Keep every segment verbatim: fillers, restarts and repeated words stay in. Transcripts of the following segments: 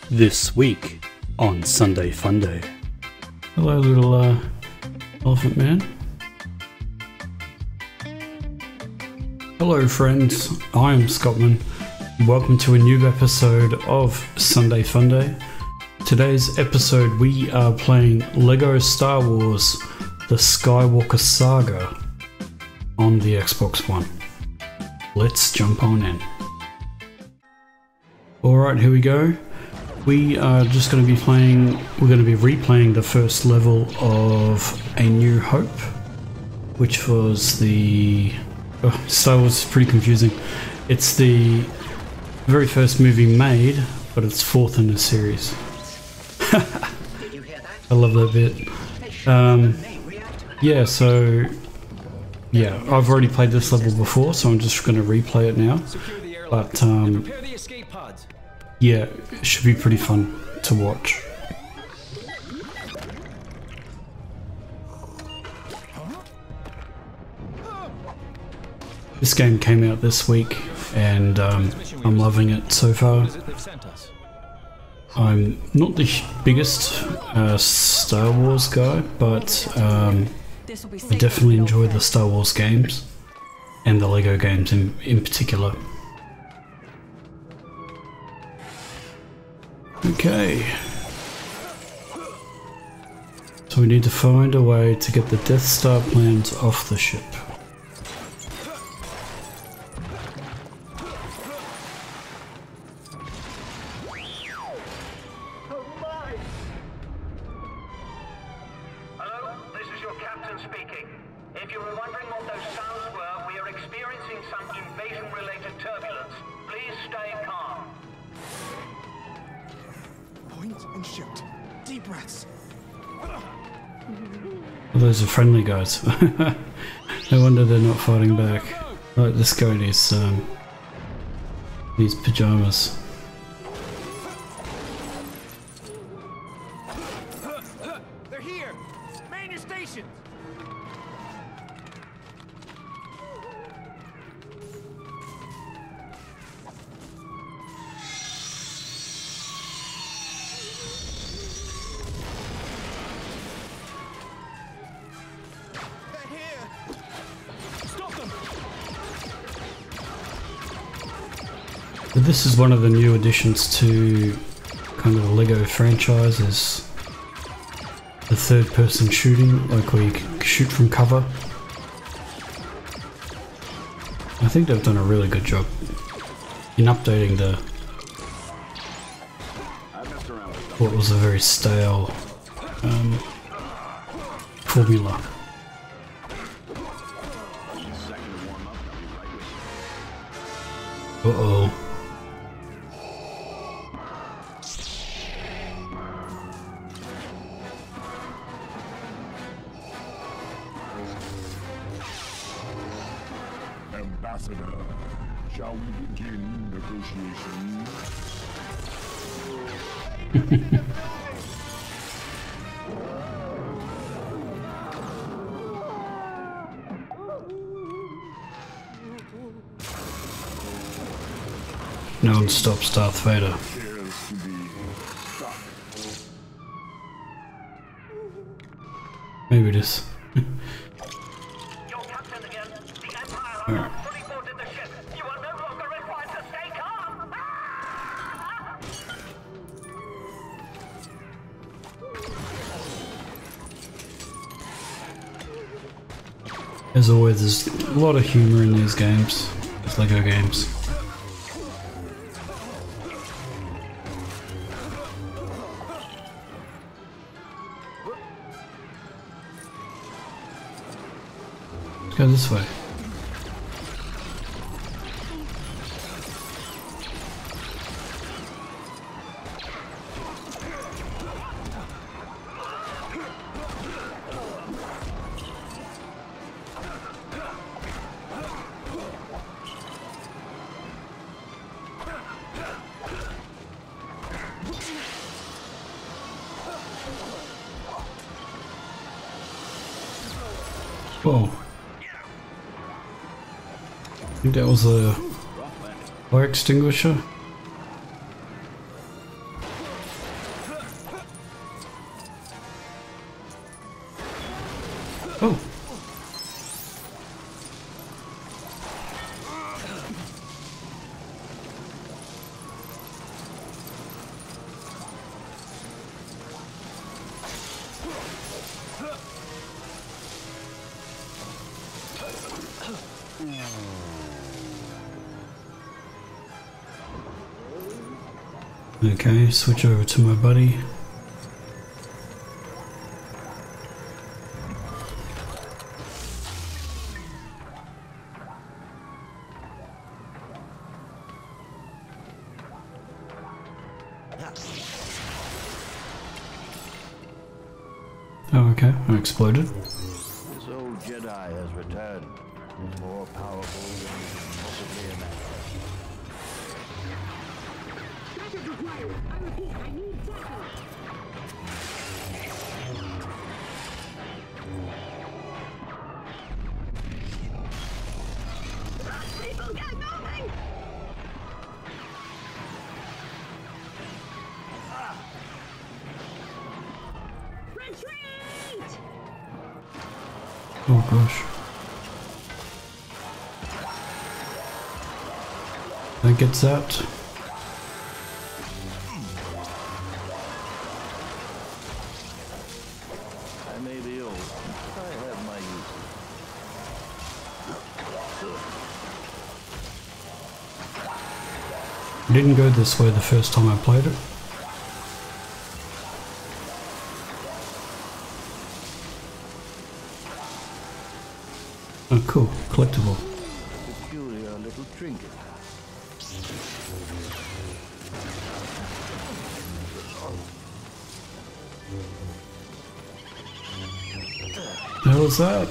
This week on Sunday Funday. Hello, little uh, elephant man. Hello, friends. I am Scottman. Welcome to a new episode of Sunday Funday. Today's episode, we are playing Lego Star Wars: The Skywalker Saga on the Xbox One. Let's jump on in. Alright, here we go. We are just going to be playing, we're going to be replaying the first level of A New Hope, which was the, oh, Star Wars is pretty confusing. It's the very first movie made, but it's fourth in the series. I love that bit. Um, yeah, so, yeah, I've already played this level before, so I'm just going to replay it now. But, um, yeah, it should be pretty fun to watch. This game came out this week and um, I'm loving it so far. I'm not the biggest uh, Star Wars guy, but um, I definitely enjoy the Star Wars games and the Lego games in, in particular. Okay, so we need to find a way to get the Death Star plans off the ship. Hello, this is your captain speaking. If you were wondering what those sounds were, we are experiencing some invasion-related turbulence. Please stay calm. Point and shoot. Deep breaths. Well, those are friendly guys. No wonder they're not fighting back. Like this guy in his, um, these pajamas. They're here! Man your stations! But this is one of the new additions to kind of the Lego franchise, is the third person shooting, like where you can shoot from cover. I think they've done a really good job in updating the what was a very stale um, formula. Uh-oh. Ambassador, shall we begin negotiations? No one stops Darth Vader. Appears to be stuck. Maybe it is. Your captain again. The Empire have not fully boarded the ship. You are no longer required to stay calm. As always, there's a lot of humour in these games, these Lego games. Let's go this way. Whoa. I think that was a fire extinguisher. Oh. Okay, switch over to my buddy. Oh, okay, I exploded. This old Jedi has returned. He's more powerful than you can possibly imagine. Backup required. I repeat, I need backup. People get moving! Retreat! Oh gosh. That gets out. I may be old, but I have my uses. It didn't go this way the first time I played it. Oh cool, collectible. Peculiar little trinket. The hell is that?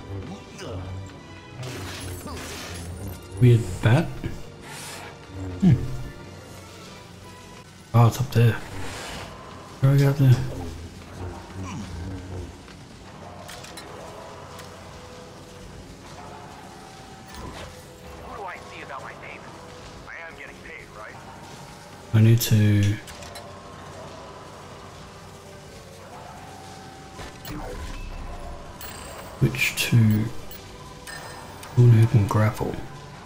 Weird bat? Hmm. Oh, it's up there. Where do I go up there? What do I see about my name? I am getting paid, right? I need to... switch to one who can grapple.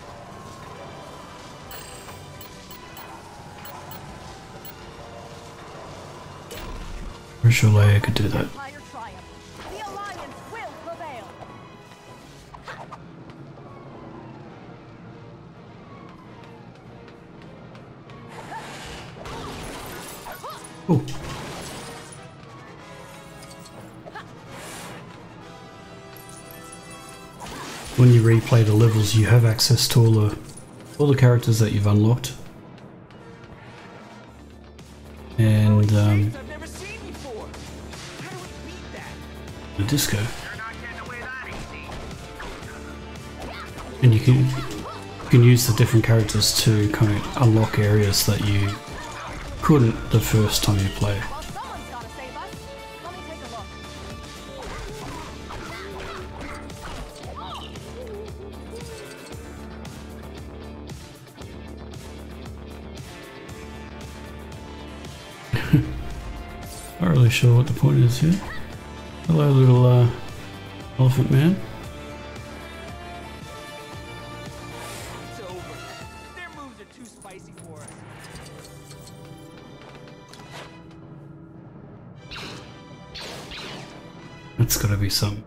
Pretty sure Leia could do that. Empire triumph. The Alliance will prevail. Oh. When you replay the levels, you have access to all the all the characters that you've unlocked, and um, I've never seen before. How do we beat that? the disco, You're not getting away that easy. and you can you can use the different characters to kind of unlock areas that you couldn't the first time you play. Well, someone's gotta save us. Let me take a look. Not really sure what the point is here. Hello, little uh, elephant man. It's over. Their moves are too spicy for us. That's gotta be some.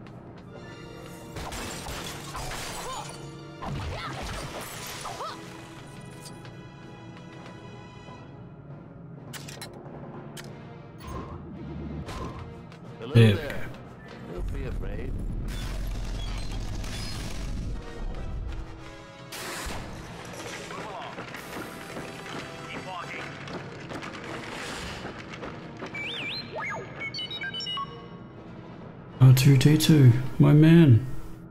Hello There we there. Don't be afraid. Move along. Keep walking. R two D two, my man.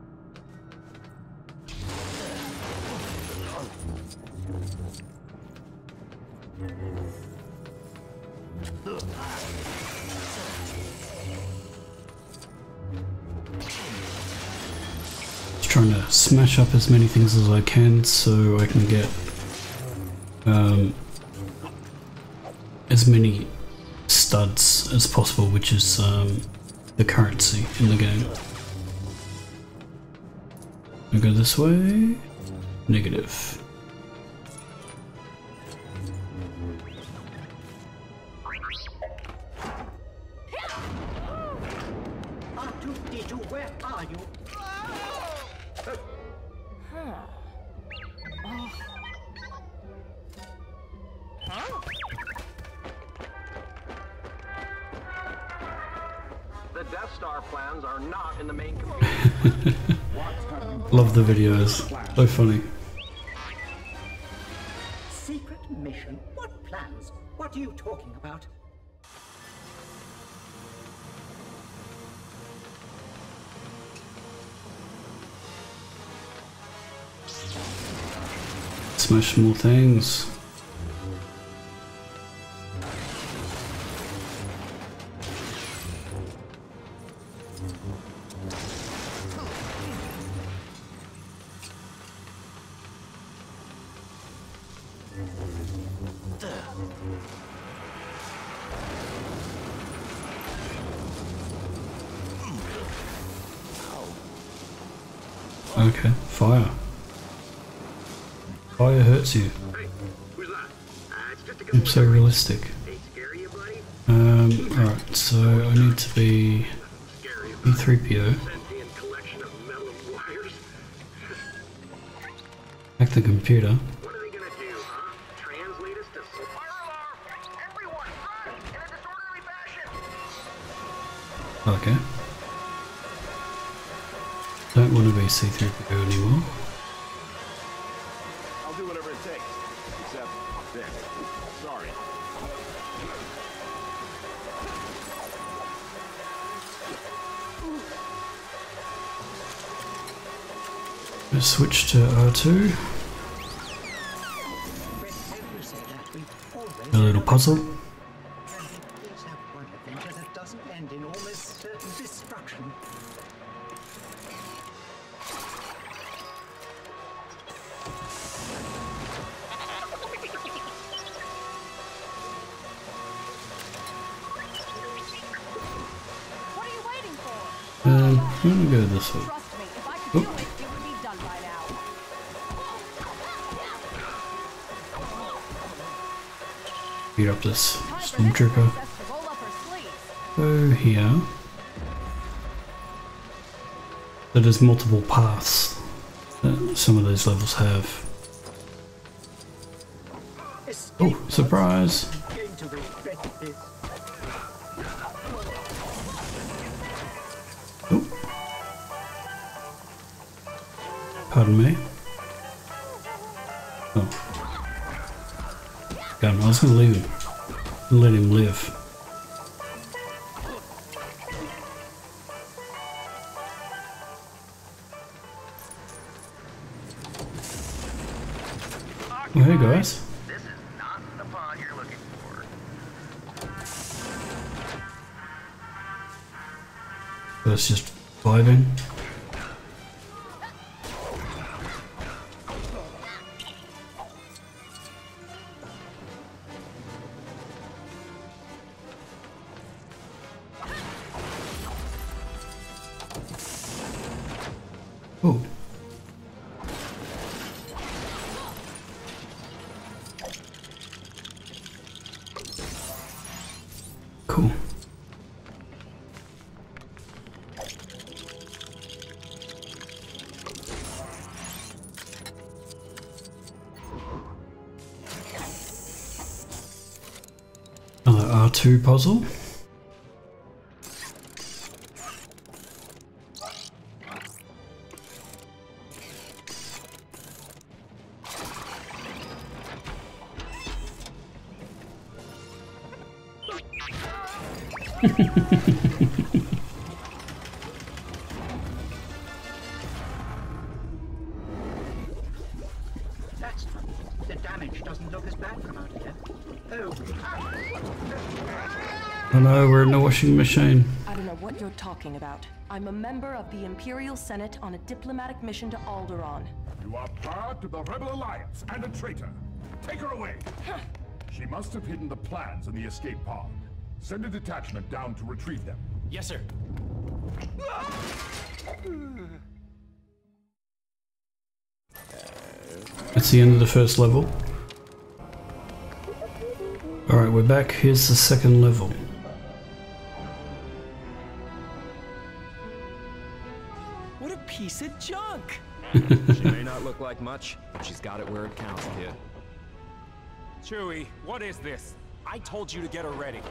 Just trying to smash up as many things as I can so I can get um, as many studs as possible, which is um, the currency in the game. I go this way. Negative. R two D two, where are you? The Death Star plans are not in the main computer. Love the videos. So funny. Secret mission? What plans? What are you talking about? Smash more things. Okay, fire. Fire hurts you. Hey, who's that? Uh, it's just a It's so realistic. Hey, scary, buddy? Um, alright, so I need to be Scary. E three P O. Sentient collection of metal wires. Hack the computer. What are they gonna do, huh? Translate us to fire alarm! Everyone, run! In a disorderly fashion! Okay. Don't want to be C three P O anymore. I'll do whatever it takes. Except this. Sorry. Let's switch to R two. A little puzzle. Let's have one adventure that doesn't end in almost certain destruction. What are you waiting for? Um, I'm gonna go this way. Trust me, if I could do it, it would be done by now. Beat up this Time for this stormtrooper. princess to roll up her sleeves. Go here. So there's multiple paths that some of those levels have. Oh, surprise! I'm going to regret this. Oh. Pardon me. Oh. God, I was gonna leave him. Let him live. Oh, hey guys. This is not the pod you're looking for. That's just vibing. Oh. Cool. Another R two puzzle. That's funny. The damage doesn't look as bad from out here. Oh. Oh no, we're in the washing machine. I don't know what you're talking about. I'm a member of the Imperial Senate on a diplomatic mission to Alderaan. You are part of the Rebel Alliance and a traitor. Take her away. She must have hidden the plans in the escape pod. Send a detachment down to retrieve them. Yes, sir. That's the end of the first level. Alright, we're back. Here's the second level. What a piece of junk! She may not look like much, but she's got it where it counts, kid. Chewie, what is this? I told you to get her ready.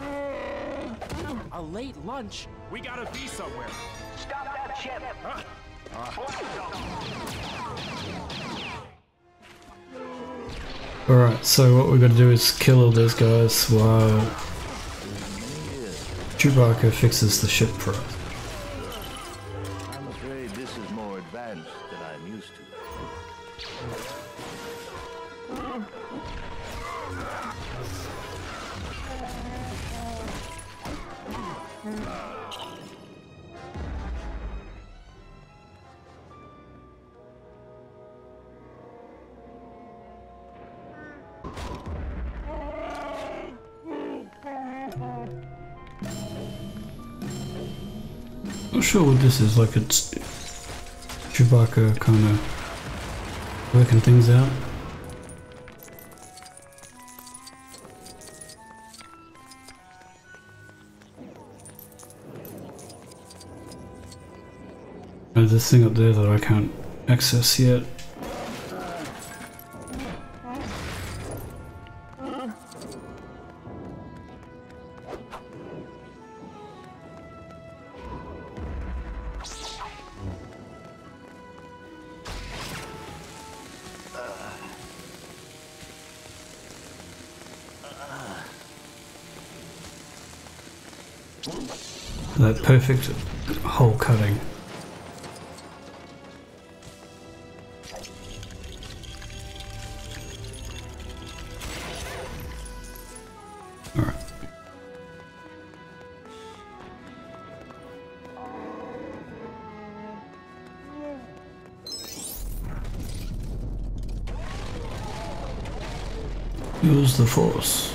A late lunch? We gotta be somewhere. Stop that ship! Huh? Alright, so what we've got to do is kill all these guys while Chewbacca fixes the ship for us. I'm afraid this is more advanced than I'm used to. Not sure what this is, like it's Chewbacca kind of working things out. There's this thing up there that I can't access yet. That perfect hole cutting. Alright. Use the Force.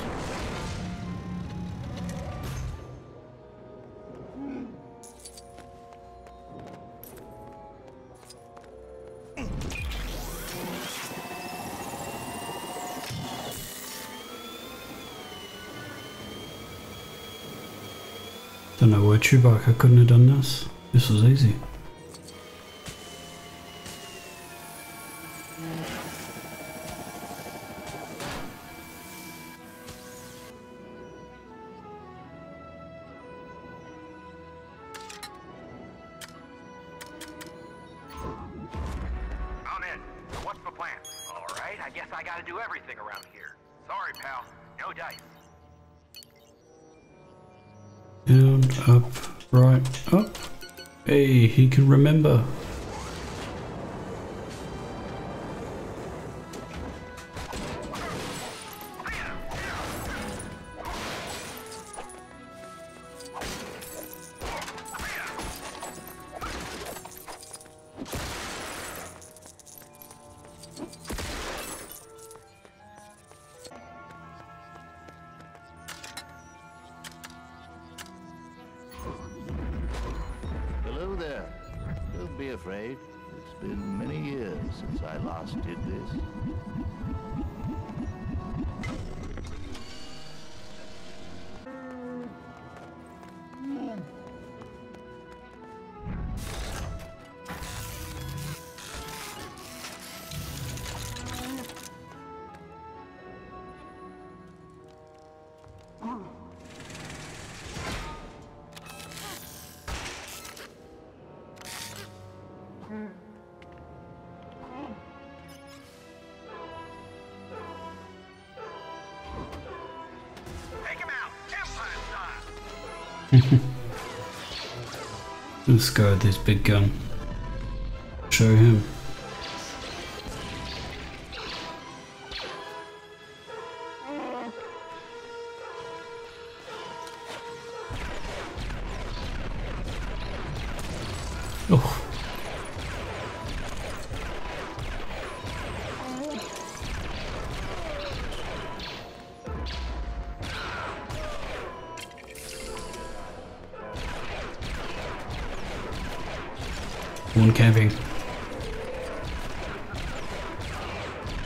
Don't know why Chewbacca couldn't have done this. This was easy. I'm in. What's the plan? All right, I guess I gotta do everything around here. Sorry, pal. No dice. Down, up, right, up. Hey, he can remember. Hello there. Don't be afraid. It's been many years since I last did this. Take him out! Empire style! This guy with this big gun. Show him. Oh. One camping.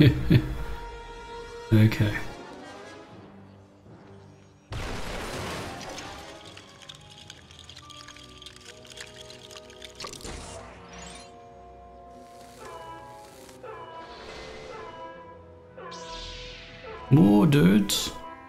Okay. More dudes.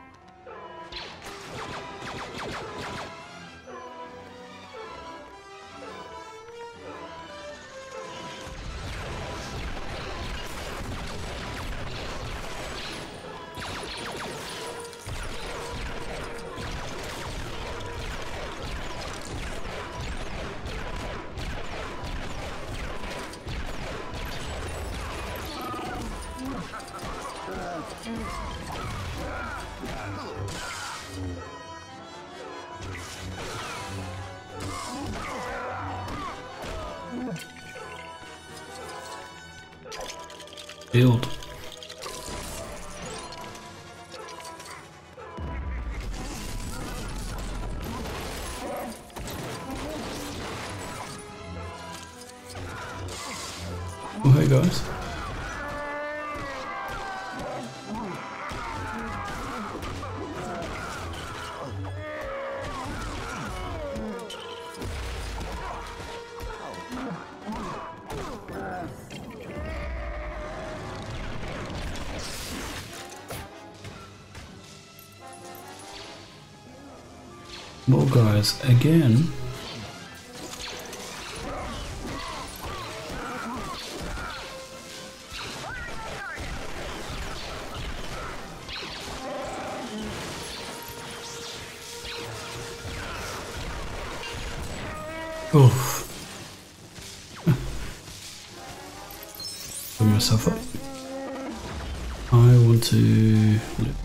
Build. Oh, hey guys. More guys again. Oof. Put myself up. I want to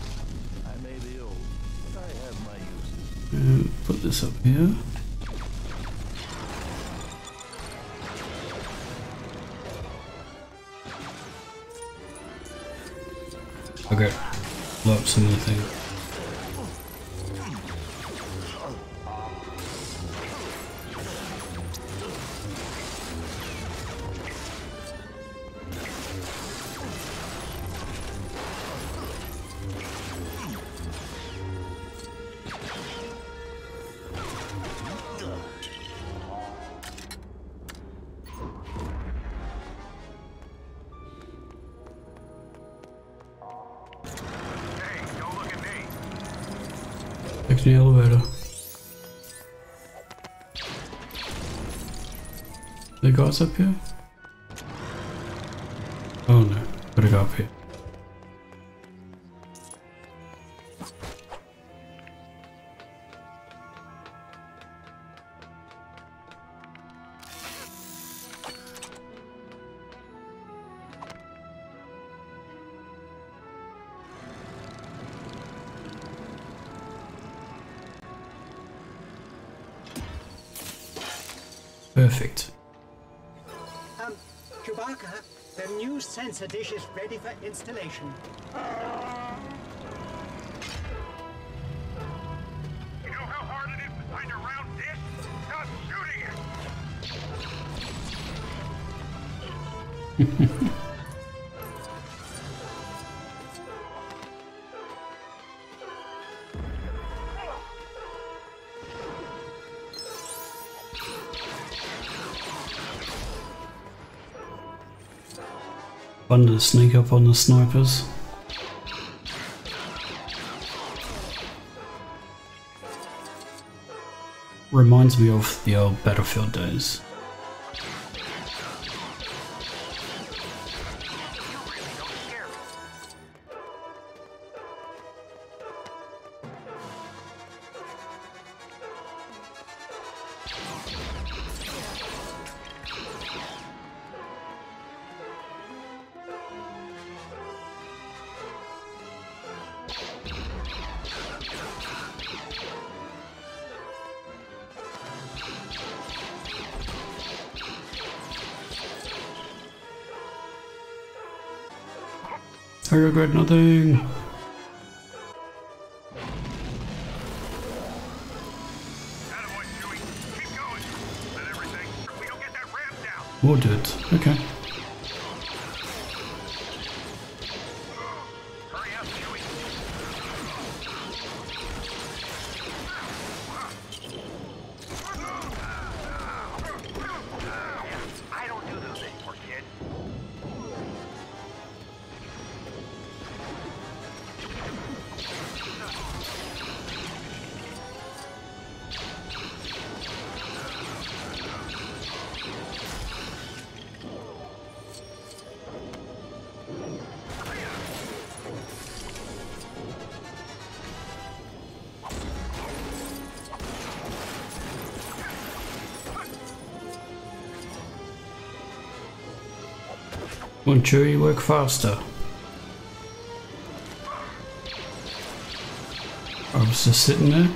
uh, put this up here. Okay, blow up some of the things. Take the elevator. The guys up here? Oh no, gotta go up here. Perfect. Um, Chewbacca, the new sensor dish is ready for installation. You know how hard it is to find a round dish? Stop shooting it! Fun to sneak up on the snipers. Reminds me of the old Battlefield days. I regret nothing. More dudes. Okay. Come on, Chewie, work faster. I was just sitting there.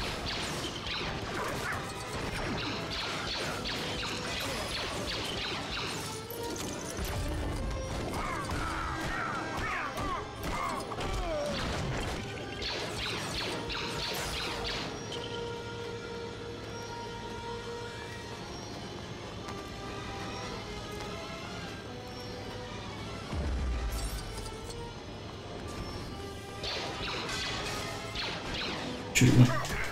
Shoot me.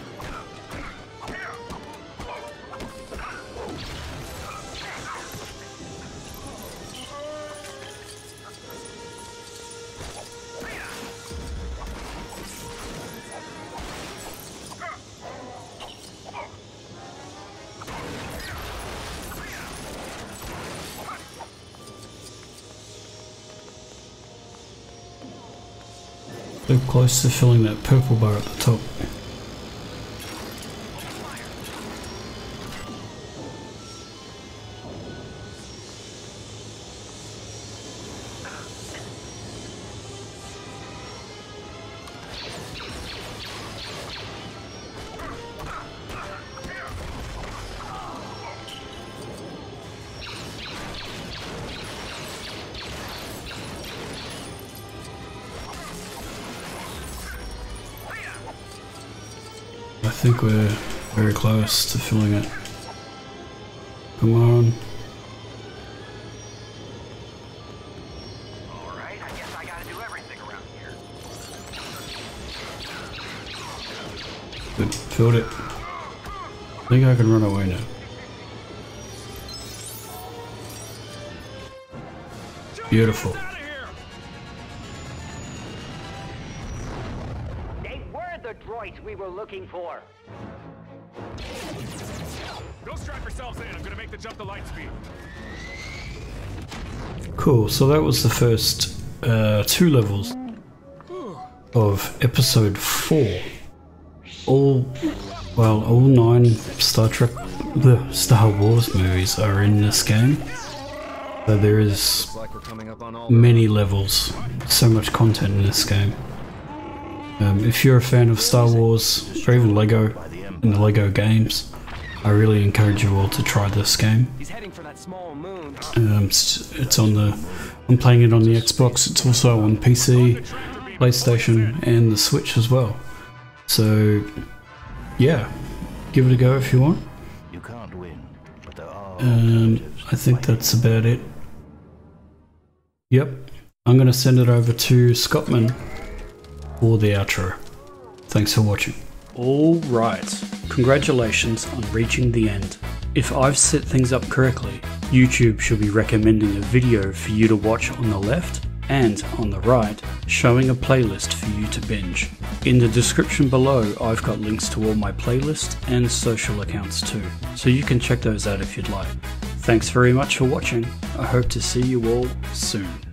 So close to filling that purple bar at the top. I think we're very close to filling it. Come on. Alright, I guess I gotta do everything around here. Good, filled it. I think I can run away now. Beautiful. They were the droids we were looking for. Go strap yourselves in. I'm gonna make the jump to light speed. Cool, so that was the first uh, two levels of episode four. All, well, all nine Star Trek, the Star Wars movies are in this game. So there is many levels, so much content in this game. Um, if you're a fan of Star Wars, or even Lego, and the Lego games, I really encourage you all to try this game. He's heading for that small moon. Um, it's, it's on the, I'm playing it on the Xbox. It's also on P C, PlayStation, and the Switch as well. So, yeah, give it a go if you want. You can't win, but there are Um, I think that's about it. Yep, I'm going to send it over to Scottman for the outro. Thanks for watching. Alright, congratulations on reaching the end. If I've set things up correctly, YouTube should be recommending a video for you to watch on the left and on the right, showing a playlist for you to binge. In the description below, I've got links to all my playlists and social accounts too, so you can check those out if you'd like. Thanks very much for watching. I hope to see you all soon.